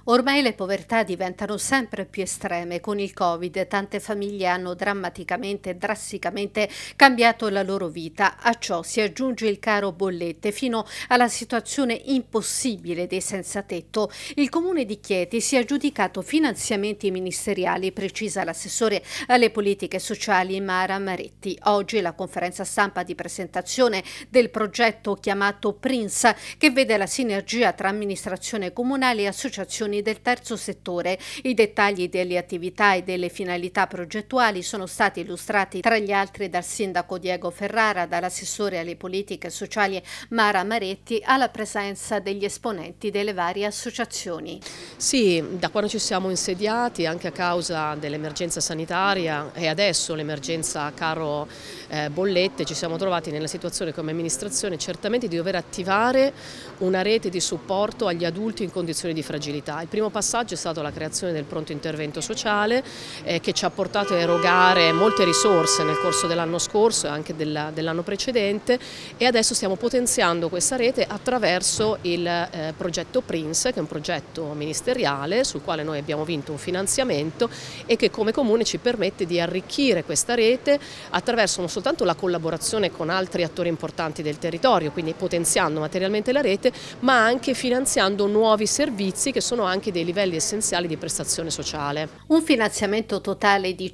Ormai le povertà diventano sempre più estreme. Con il Covid tante famiglie hanno drammaticamente e drasticamente cambiato la loro vita. A ciò si aggiunge il caro bollette fino alla situazione impossibile dei senza tetto. Il comune di Chieti si è aggiudicato finanziamenti ministeriali, precisa l'assessore alle politiche sociali Mara Maretti. Oggi la conferenza stampa di presentazione del progetto chiamato PRINS, che vede la sinergia tra amministrazione comunale e associazioni del terzo settore. I dettagli delle attività e delle finalità progettuali sono stati illustrati tra gli altri dal sindaco Diego Ferrara, dall'assessore alle politiche sociali Mara Maretti, alla presenza degli esponenti delle varie associazioni. Sì, da quando ci siamo insediati, anche a causa dell'emergenza sanitaria e adesso l'emergenza caro bollette, ci siamo trovati nella situazione come amministrazione certamente di dover attivare una rete di supporto agli adulti in condizioni di fragilità. Il primo passaggio è stato la creazione del pronto intervento sociale che ci ha portato a erogare molte risorse nel corso dell'anno scorso e anche dell'anno precedente, e adesso stiamo potenziando questa rete attraverso il progetto PRINS, che è un progetto ministeriale sul quale noi abbiamo vinto un finanziamento e che come comune ci permette di arricchire questa rete attraverso non soltanto la collaborazione con altri attori importanti del territorio, quindi potenziando materialmente la rete, ma anche finanziando nuovi servizi che sono anche dei livelli essenziali di prestazione sociale. Un finanziamento totale di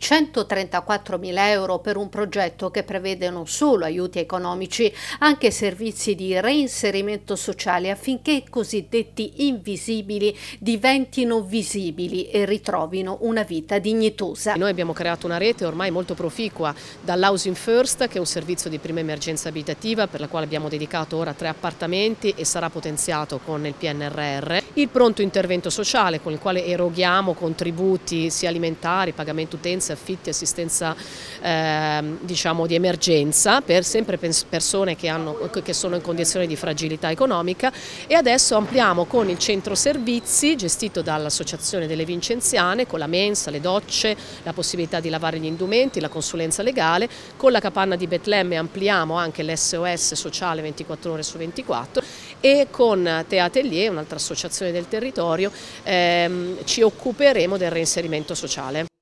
134.000 euro per un progetto che prevede non solo aiuti economici, anche servizi di reinserimento sociale affinché i cosiddetti invisibili diventino visibili e ritrovino una vita dignitosa. Noi abbiamo creato una rete ormai molto proficua dall'Housing First, che è un servizio di prima emergenza abitativa per la quale abbiamo dedicato ora 3 appartamenti e sarà potenziato con il PNRR, il pronto intervento sociale con il quale eroghiamo contributi sia alimentari, pagamento utenze, affitti, assistenza diciamo di emergenza per sempre persone che sono in condizioni di fragilità economica, e adesso ampliamo con il centro servizi gestito dall'Associazione delle Vincenziane con la mensa, le docce, la possibilità di lavare gli indumenti, la consulenza legale. Con la capanna di Betlemme ampliamo anche l'SOS sociale 24 ore su 24, e con Te Atelier, un'altra associazione del territorio, ci occuperemo del reinserimento sociale.